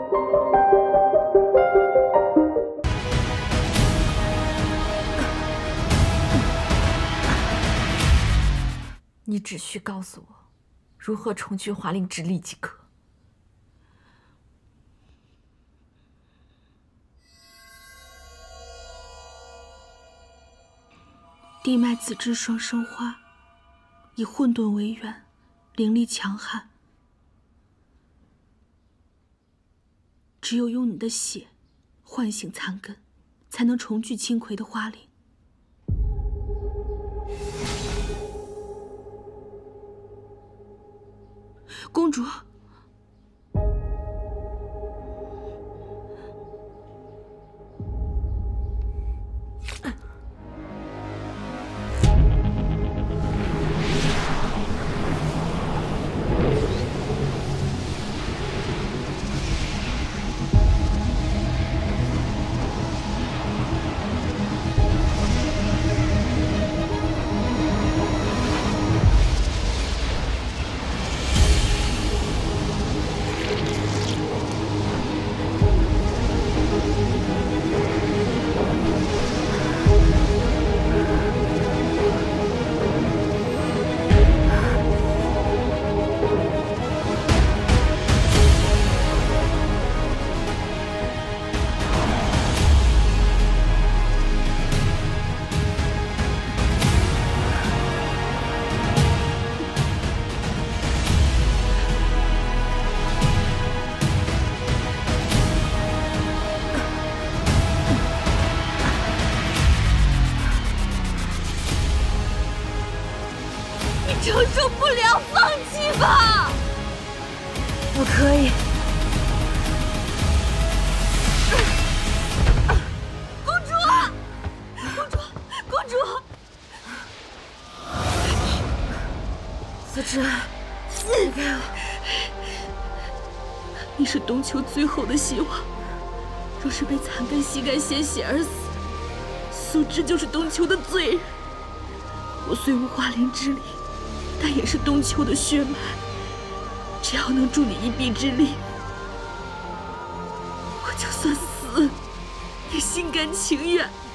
你只需告诉我如何重聚华灵之力即可。 地脉子之双生花，以混沌为源，灵力强悍。只有用你的血唤醒残根，才能重聚青葵的花灵。公主。 承受不了，放弃吧！ 不可以， 公主，公主，公主！ 思之，离开我！ 你是东丘最后的希望，若是被残根吸干鲜血而死，素之就是东丘的罪人。我虽无华灵之力。 但也是东丘的血脉，只要能助你一臂之力，我就算死也心甘情愿。